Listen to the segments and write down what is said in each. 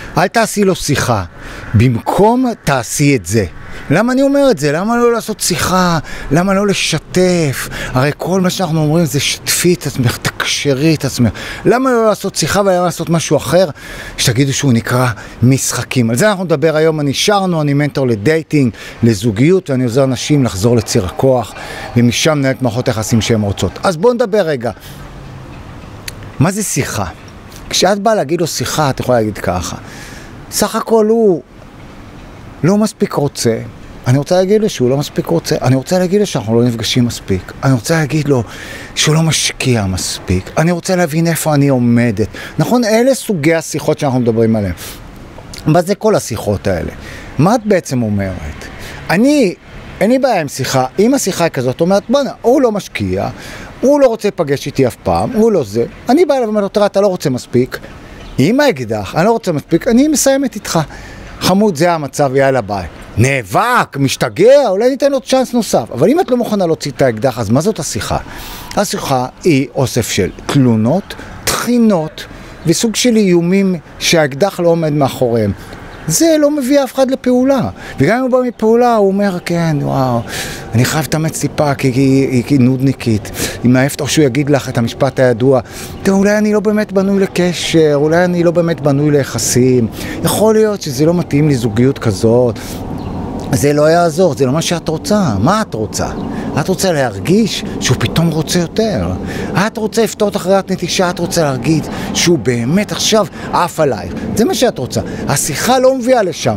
אל תעשי לו שיחה, במקום תעשי את זה. למה אני אומר את זה? למה לא לעשות שיחה? למה לא לשתף? הרי כל מה שאנחנו אומרים זה שתפי את עצמך, תקשרי את עצמך. למה לא לעשות שיחה ולמה לעשות משהו אחר? שתגידו שהוא נקרא משחקים. על זה אנחנו נדבר היום. אני מנטור לדייטינג, לזוגיות, ואני עוזר נשים לחזור לציר הכוח, ומשם נהלת מערכות היחסים שהן רוצות. אז בואו נדבר רגע. מה זה שיחה? כשאת באה להגיד לו שיחה, את יכולה להגיד ככה. סך הכל הוא לא מספיק רוצה. אני רוצה להגיד לו שהוא לא מספיק רוצה. אני רוצה להגיד לו שאנחנו לא נפגשים מספיק. אני רוצה להגיד לו שהוא לא משקיע מספיק. אני רוצה להבין איפה אני עומדת. נכון, אלה סוגי השיחות שאנחנו מדברים עליהן. מה זה כל השיחות האלה? מה את בעצם אומרת? אין לי בעיה עם שיחה. אם השיחה היא כזאת, אומרת, בוא'נה, הוא לא משקיע, הוא לא רוצה לפגש איתי אף פעם, הוא לא זה. אני באה אליו ואומרת, תראה, אתה לא רוצה מספיק. עם האקדח, אני לא רוצה מספיק, אני מסיימת איתך. חמוד, זה המצב, יאללה ביי. נאבק, משתגע, אולי ניתן לו צ'אנס נוסף. אבל אם את לא מוכנה להוציא את האקדח, אז מה זאת השיחה? השיחה היא אוסף של תלונות, תחינות, וסוג של איומים שהאקדח לא עומד מאחוריהם. זה לא מביא אף אחד לפעולה. וגם אם הוא בא מפעולה, הוא אומר, כן, וואו, אני חייב לתאמץ טיפה, כי היא נודניקית. היא מעפת, או שהוא יגיד לך את המשפט הידוע, אולי אני לא באמת בנוי לקשר, אולי אני לא באמת בנוי ליחסים. יכול להיות שזה לא מתאים לזוגיות כזאת. זה לא יעזור, זה לא מה שאת רוצה. מה את רוצה? את רוצה להרגיש שהוא פתאום רוצה יותר. את רוצה לפתור אחריית נטישה, את רוצה להרגיש שהוא באמת עכשיו עף עלייך. זה מה שאת רוצה. השיחה לא מביאה לשם.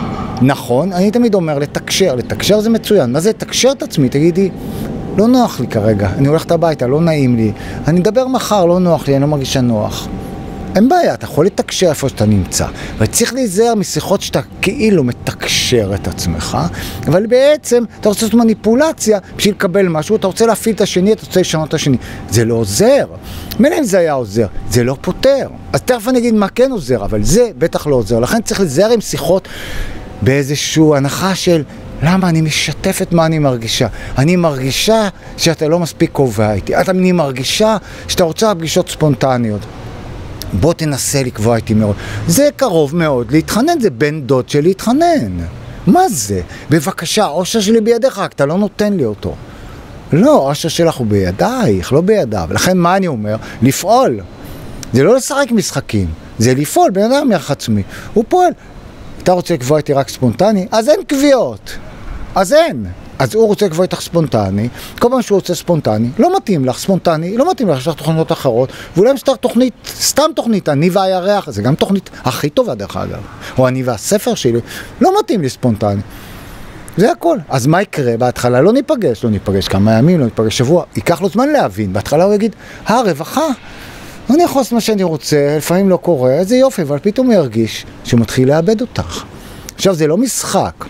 נכון, אני תמיד אומר לתקשר. לתקשר זה מצוין. מה זה לתקשר את עצמי? תגידי, לא נוח לי כרגע. אני הולכת הביתה, לא נעים לי. אני אדבר מחר, לא נוח לי, אני לא מרגישה נוח. אין בעיה, אתה יכול לתקשר איפה שאתה נמצא, וצריך להיזהר משיחות שאתה כאילו מתקשר את עצמך, אבל בעצם אתה רוצה לעשות מניפולציה בשביל לקבל משהו, אתה רוצה להפעיל את השני, אתה רוצה לשנות את השני. זה לא עוזר. מילא אם זה היה עוזר, זה לא פותר. אז תכף אני אגיד מה כן עוזר, אבל זה בטח לא עוזר. לכן צריך להיזהר עם שיחות באיזשהו הנחה של למה אני משתפת מה אני מרגישה. אני מרגישה שאתה לא מספיק קובע איתי. אני מרגישה שאתה רוצה פגישות ספונטניות. בוא תנסה לקבוע איתי מאוד. זה קרוב מאוד להתחנן, זה בן דוד של להתחנן. מה זה? בבקשה, העושר שלי בידיך, אתה לא נותן לי אותו. לא, העושר שלך הוא בידייך, לא בידיו. לכן מה אני אומר? לפעול. זה לא לשחק משחקים, זה לפעול, בן אדם יח עצמי. הוא פועל. אתה רוצה לקבוע איתי רק ספונטני? אז אין קביעות. אז אין. אז הוא רוצה לקבוע איתך ספונטני, כל פעם שהוא רוצה ספונטני, לא מתאים לך ספונטני, לא מתאים לך, יש לך תוכניות אחרות, ואולי יש לך תוכנית, סתם תוכנית, אני והירח, זה גם תוכנית הכי טובה דרך אגב, או אני והספר שלי, לא מתאים לי ספונטני. זה הכל. אז מה יקרה? בהתחלה לא ניפגש כמה ימים, לא ניפגש שבוע, ייקח לו זמן להבין, בהתחלה הוא יגיד, רווחה, אני יכול לעשות מה שאני רוצה, לפעמים לא קורה, איזה יופי, אבל פתאום הוא ירגיש שהוא מתחיל לאבד אותך. עכשיו זה לא משחק.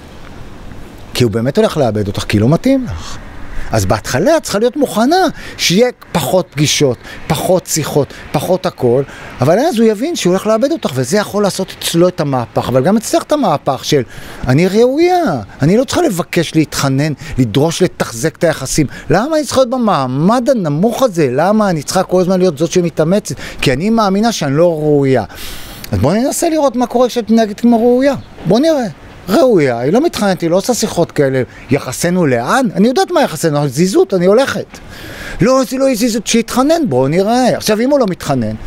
כי הוא באמת הולך לאבד אותך, כי לא מתאים לך. אז בהתחלה את צריכה להיות מוכנה שיהיה פחות פגישות, פחות שיחות, פחות הכל, אבל אז הוא יבין שהוא הולך לאבד אותך, וזה יכול לעשות אצלו את המהפך, אבל גם אצלך את המהפך של אני ראויה, אני לא צריכה לבקש להתחנן, לדרוש לתחזק את היחסים. למה אני צריכה להיות במעמד הנמוך הזה? למה אני צריכה כל הזמן להיות זאת שמתאמצת? כי אני מאמינה שאני לא ראויה. אז בואו ננסה לראות מה קורה כשאת מתנהגת כמו ראויה. בואו נראה. ראויה, היא לא מתחננת, היא לא עושה שיחות כאלה, יחסנו לאן? אני יודעת מה יחסנו, זיזות, אני הולכת. לא, זה לא זיזות שיתחנן, בואו נראה. עכשיו, אם הוא לא מתחנן,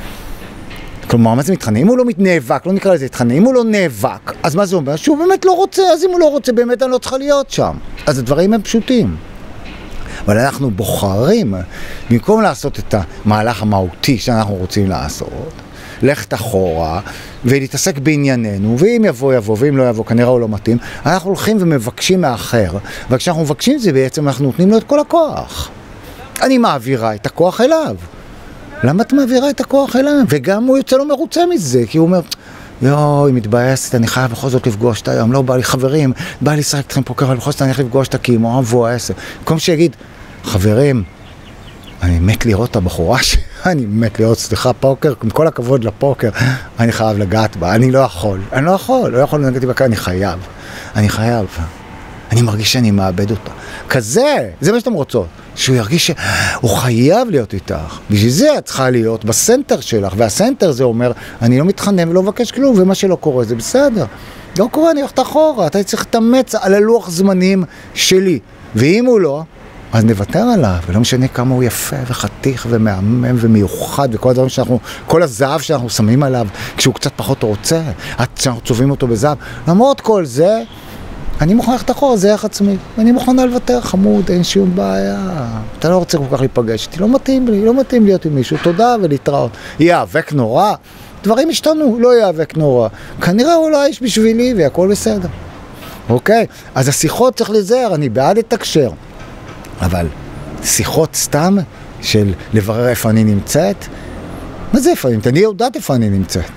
כלומר, מה זה מתחנן? אם הוא לא נאבק, לא נקרא לזה מתחנן, אם הוא לא נאבק, אז מה זה אומר? שהוא באמת לא רוצה, אז אם הוא לא רוצה, באמת אני לא צריכה להיות שם. אז הדברים הם פשוטים. אבל אנחנו בוחרים, במקום לעשות את המהלך המהותי שאנחנו רוצים לעשות, לכת אחורה ולהתעסק בענייננו, ואם יבוא, ואם לא יבוא, כנראה הוא לא מתאים, אנחנו הולכים ומבקשים מאחר, וכשאנחנו מבקשים זה בעצם אנחנו נותנים לו את כל הכוח. אני מעבירה את הכוח אליו. למה את מעבירה את הכוח אליו? וגם הוא יוצא לו מרוצה מזה, כי הוא אומר, היא מתבאסת, אני חייב בכל זאת לפגוש אותה היום, לא בא לי חברים, בא לי לשחק אתכם פוקר, אבל בכל זאת אני הולך לפגוש אותה, כי היא אוהבו 10. במקום שיגיד, חברים, אני מת לראות את הבחורה אני מת לראות, סליחה, פוקר, עם כל הכבוד לפוקר, אני חייב לגעת בה, אני לא יכול לנגד בה, אני חייב, אני מרגיש שאני מאבד אותה. כזה, זה מה שאתם רוצות. שהוא ירגיש שהוא חייב להיות איתך. בשביל זה את צריכה להיות בסנטר שלך, והסנטר זה אומר, אני לא מתחנן ולא מבקש כלום, ומה שלא קורה זה בסדר. לא קורה, אני הולכת אחורה, אתה צריך לתאמץ על הלוח זמנים שלי. ואם הוא לא, אז נוותר עליו, ולא משנה כמה הוא יפה וחתיך ומהמם ומיוחד, וכל הדברים שאנחנו, כל הזהב שאנחנו שמים עליו, כשהוא קצת פחות רוצה, עד שאנחנו צובעים אותו בזהב. למרות כל זה, אני מוכן ללכת אחורה, זה איך עצמי. אני מוכנה לוותר, חמוד, אין שום בעיה. אתה לא רוצה כל כך להיפגש איתי, לא מתאים לי, לא מתאים להיות עם מישהו, תודה ולהתראות. יאבק נורא, דברים השתנו, לא יאבק נורא. כנראה הוא לא האיש בשבילי והכל בסדר. אוקיי? אז השיחות צריך להיזהר, אני בעד לתקשר. אבל שיחות סתם של לברר איפה אני נמצאת? מה זה איפה אני נמצאת? אני יודעת איפה אני נמצאת.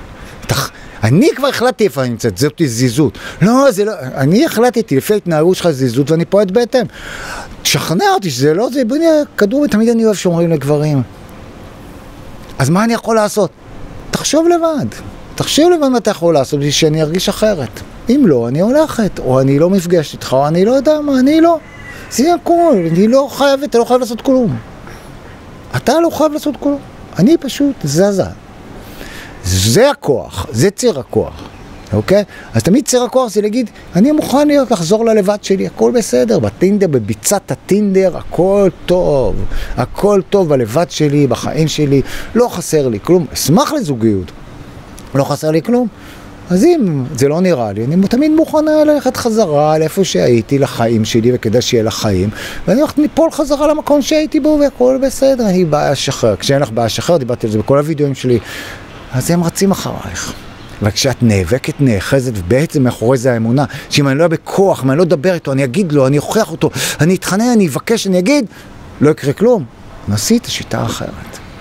אני כבר החלטתי איפה אני נמצאת, זאת זיזות. לא, זה לא, אני החלטתי לפי ההתנהגות שלך זיזות ואני פועט בהתאם. תשכנע אותי שזה לא זה, בואי נראה, כדור ותמיד אני אוהב שאומרים לגברים. אז מה אני יכול לעשות? תחשוב לבד. תחשוב לבד מה אתה יכול לעשות בשביל שאני ארגיש אחרת. אם לא, אני הולכת, או אני לא מפגשת איתך, או אני לא יודע מה, אני לא. זה הכל, אני לא חייב, אתה לא חייב לעשות כלום. אתה לא חייב לעשות כלום. אני פשוט זזה. זה הכוח, זה ציר הכוח, אוקיי? אז תמיד ציר הכוח זה להגיד, אני מוכן להיות לחזור ללבד שלי, הכל בסדר, בטינדר, בביצת הטינדר, הכל טוב בלבד שלי, בחיים שלי, לא חסר לי כלום, אשמח לזוגיות, לא חסר לי כלום. אז אם זה לא נראה לי, אני תמיד מוכנה ללכת חזרה לאיפה שהייתי, לחיים שלי, וכדאי שיהיה לחיים, ואני הולכת מפול חזרה למקום שהייתי בו, והכל בסדר, אני בעיה שחרר. כשאין לך בעיה שחרר, דיברתי על זה בכל הוידאוים שלי, אז הם רצים אחרייך. וכשאת נאבקת, נאחזת, ובעצם מאחורי זה האמונה, שאם אני לא בכוח, אם אני לא אדבר איתו, אני אגיד לו, אני אוכיח אותו, אני אתחנן, אני אבקש, אני אגיד, לא יקרה כלום. נעשי את השיטה האחרת.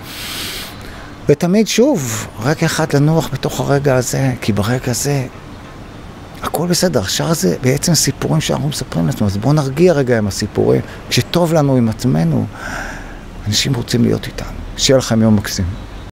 ותמיד שוב, רגע אחד לנוח בתוך הרגע הזה, כי ברגע הזה, הכל בסדר. עכשיו זה בעצם סיפורים שאנחנו מספרים לעצמם, אז בואו נרגיע רגע עם הסיפורים. כשטוב לנו עם עצמנו, אנשים רוצים להיות איתנו. שיהיה לכם יום מקסים.